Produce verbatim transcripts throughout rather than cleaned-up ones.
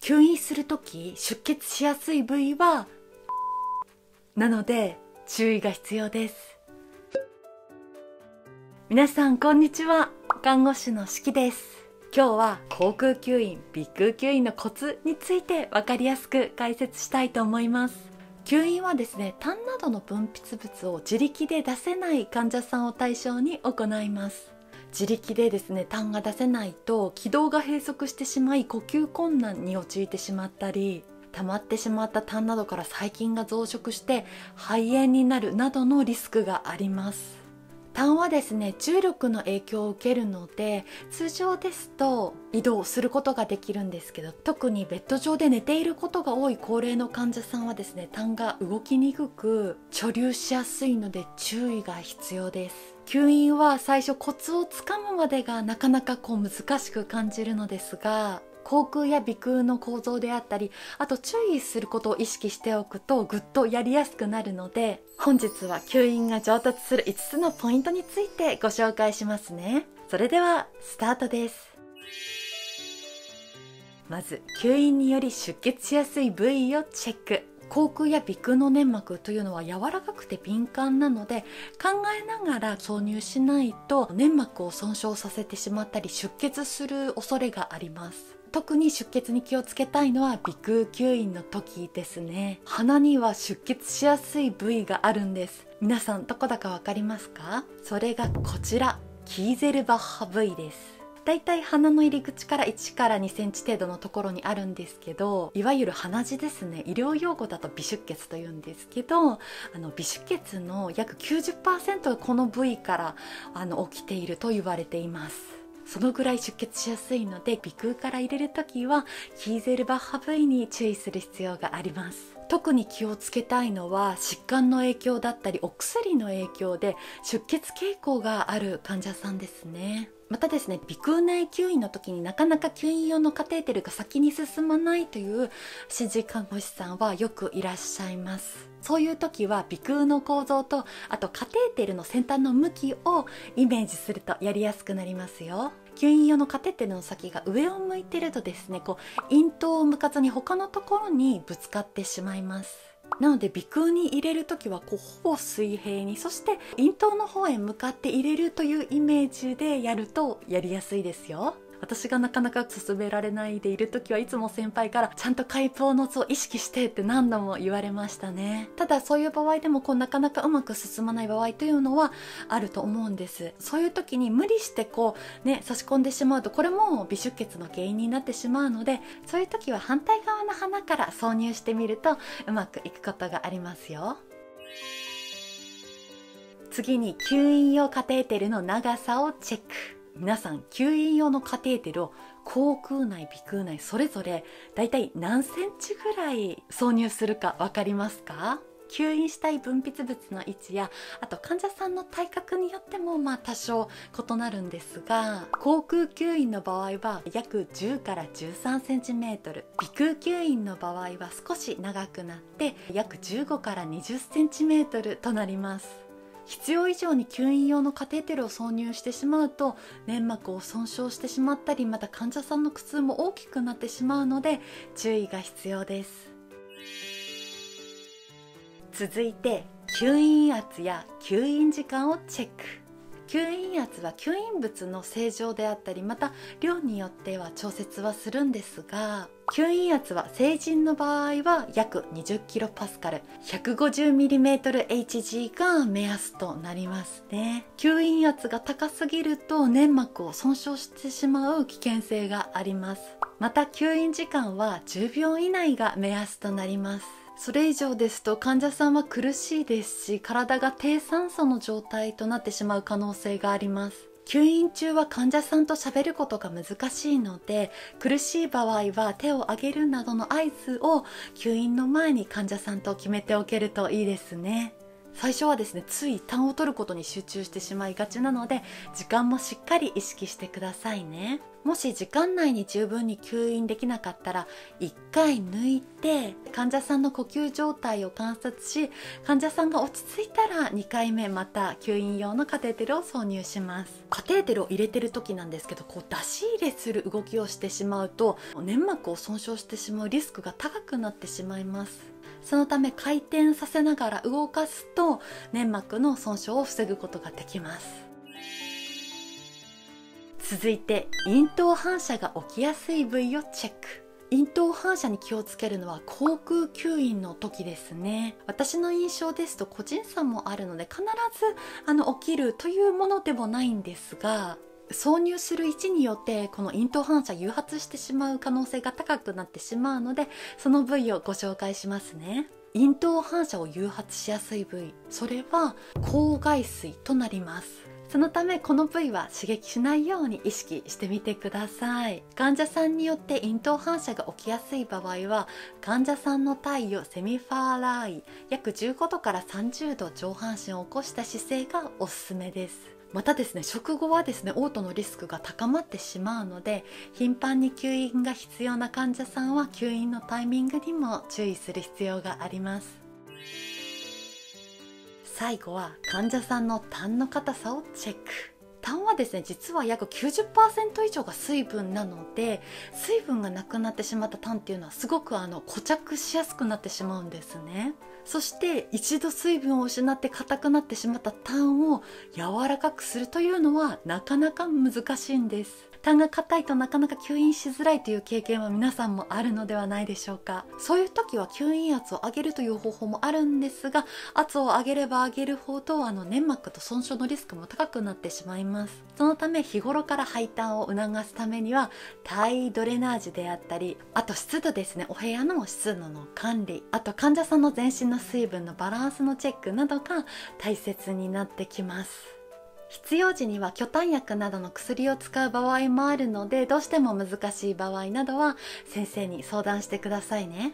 吸引するとき出血しやすい部位はなので注意が必要です。皆さんこんにちは、看護師のしきです。今日は口腔吸引、鼻腔吸引のコツについて分かりやすく解説したいと思います。吸引はですね、痰などの分泌物を自力で出せない患者さんを対象に行います。自力でですね、痰が出せないと気道が閉塞してしまい呼吸困難に陥ってしまったり、溜まってしまった痰などから細菌が増殖して肺炎になるなどのリスクがあります。痰はですね、重力の影響を受けるので、通常ですと移動することができるんですけど、特にベッド上で寝ていることが多い高齢の患者さんはですね、痰が動きにくく貯留しやすいので注意が必要です。吸引は最初コツをつかむまでがなかなかこう難しく感じるのですが、口腔や鼻腔の構造であったり、あと注意することを意識しておくとぐっとやりやすくなるので、本日は吸引が上達するいつつのポイントについてご紹介しますね。それではスタートです。まず吸引により出血しやすい部位をチェック。口腔や鼻腔の粘膜というのは柔らかくて敏感なので、考えながら挿入しないと粘膜を損傷させてしまったり出血する恐れがあります。特に出血に気をつけたいのは鼻腔吸引の時ですね。鼻には出血しやすい部位があるんです。皆さんどこだかわかりますか？それがこちら、キーゼルバッハ部位です。だいたい鼻の入り口からいちからにセンチ程度のところにあるんですけど、いわゆる鼻血ですね。医療用語だと微出血というんですけど、あの微出血の約 きゅうじゅっパーセント がこの部位からあの起きていると言われています。そのぐらい出血しやすいので、鼻腔から入れるときはキーゼルバッハ部位に注意する必要があります。特に気をつけたいのは疾患の影響だったりお薬の影響で出血傾向がある患者さんですね。またですね、鼻腔内吸引の時になかなか吸引用のカテーテルが先に進まないという新人看護師さんはよくいらっしゃいます。そういう時は鼻腔の構造と、あとカテーテルの先端の向きをイメージするとやりやすくなりますよ。吸引用のカテーテルの先が上を向いてるとですね、こう咽頭を向かずに他のところにぶつかってしまいます。なので鼻腔に入れるときはこうほぼ水平に、そして咽頭の方へ向かって入れるというイメージでやるとやりやすいですよ。私がなかなか進められないでいるときはいつも先輩からちゃんと開口の図を意識してって何度も言われましたね。ただそういう場合でもこうなかなかうまく進まない場合というのはあると思うんです。そういう時に無理してこうね差し込んでしまうと、これも微出血の原因になってしまうので、そういう時は反対側の鼻から挿入してみるとうまくいくことがありますよ。次に吸引用カテーテルの長さをチェック。皆さん吸引用のカテーテルを口腔内、鼻腔内それぞれだいたい何センチぐらい挿入するか分かりますか？吸引したい分泌物の位置や、あと患者さんの体格によってもまあ多少異なるんですが、口腔吸引の場合は約じゅうからじゅうさんセンチメートル、鼻腔吸引の場合は少し長くなって約じゅうごからにじゅっセンチメートルとなります。必要以上に吸引用のカテーテルを挿入してしまうと粘膜を損傷してしまったり、また患者さんの苦痛も大きくなってしまうので注意が必要です。続いて吸引圧や吸引時間をチェック。吸引圧は吸引物の正常であったり、また量によっては調節はするんですが、吸引圧は成人の場合は約にじゅっキロパスカル、ひゃくごじゅうミリメートルエイチジー が目安となりますね。吸引圧が高すぎると粘膜を損傷してしまう危険性があります。また吸引時間はじゅうびょう以内が目安となります。それ以上ですと患者さんは苦しいですし、体が低酸素の状態となってしまう可能性があります。吸引中は患者さんと喋ることが難しいので、苦しい場合は手を挙げるなどの合図を吸引の前に患者さんと決めておけるといいですね。最初はですね、つい痰を取ることに集中してしまいがちなので、時間もしっかり意識してくださいね。 もし時間内に十分に吸引できなかったらいっかい抜いて患者さんの呼吸状態を観察し、患者さんが落ち着いたらにかいめまた吸引用のカテーテルを挿入します。カテーテルを入れてる時なんですけど、こう出し入れする動きをしてしまうと粘膜を損傷してしまうリスクが高くなってしまいます。そのため回転させながら動かすと粘膜の損傷を防ぐことができます。続いて咽頭反射が起きやすい部位をチェック。咽頭反射に気をつけるのは口腔吸引の時ですね。私の印象ですと個人差もあるので必ずあの起きるというものでもないんですが、挿入する位置によってこの咽頭反射誘発してしまう可能性が高くなってしまうので、その部位をご紹介しますね。咽頭反射を誘発しやすい部位、それは口外水となります。そのためこの部位は刺激しないように意識してみてください。患者さんによって咽頭反射が起きやすい場合は、患者さんの体位をセミファーライ約じゅうごどからさんじゅうど上半身を起こした姿勢がおすすめです。またですね、食後はですね、嘔吐のリスクが高まってしまうので、頻繁に吸引が必要な患者さんは吸引のタイミングにも注意する必要があります。最後は患者さんの痰の硬さをチェック。痰はですね、実は約 きゅうじゅっパーセント 以上が水分なので、水分がなくなってしまった痰っていうのはすごくあの固着しやすくなってしまうんですね。そして一度水分を失って硬くなってしまった痰を柔らかくするというのはなかなか難しいんです。痰が硬いとなかなか吸引しづらいという経験は皆さんもあるのではないでしょうか。そういう時は吸引圧を上げるという方法もあるんですが、圧を上げれば上げるほどあの粘膜と損傷のリスクも高くなってしまいます。そのため日頃から排痰を促すためには体位ドレナージであったり、あと湿度ですね、お部屋の湿度の管理、あと患者さんの全身の水分のバランスのチェックなどが大切になってきます。必要時には去痰薬などの薬を使う場合もあるので、どうしても難しい場合などは先生に相談してくださいね。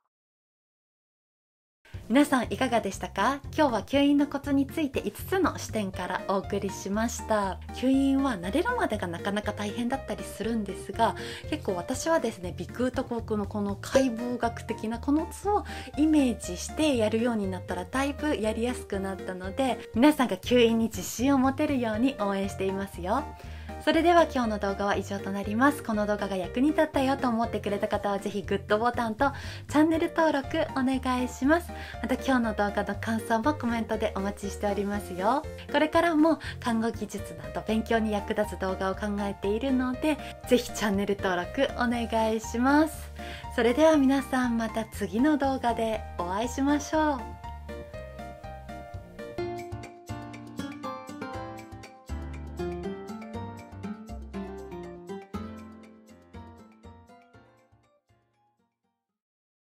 皆さんいかがでしたか？今日は吸引のコツについていつつの視点からお送りしました。吸引は慣れるまでがなかなか大変だったりするんですが、結構私はですね、鼻腔と口腔のこの解剖学的なこの図をイメージしてやるようになったらだいぶやりやすくなったので、皆さんが吸引に自信を持てるように応援していますよ。それでは今日の動画は以上となります。この動画が役に立ったよと思ってくれた方はぜひグッドボタンとチャンネル登録お願いします。また今日の動画の感想もコメントでお待ちしておりますよ。これからも看護技術など勉強に役立つ動画を考えているので、ぜひチャンネル登録お願いします。それでは皆さんまた次の動画でお会いしましょう。